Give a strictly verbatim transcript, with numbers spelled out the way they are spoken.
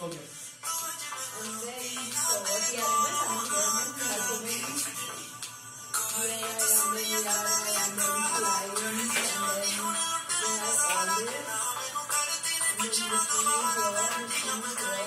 Okay. And then, so what we are in the environment, we have to make where I am the yard, I am the lions, and then we have all this. And then this one is here, this one is here.